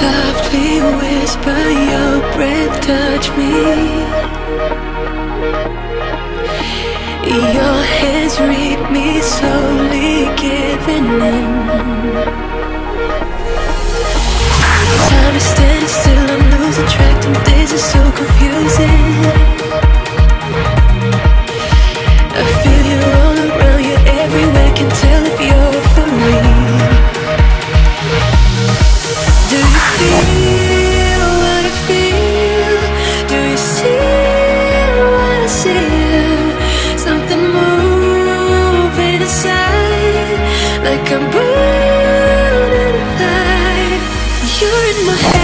softly whisper, your breath touch me. Your hands read me, slowly giving in. Time is standing still, I'm losing track, and days are so confusing. I feel you all around, you're everywhere, can tell if you're for real. Do you feel what I feel? Do you see what I see? Something moving inside, like I'm burning alive. You're in my head.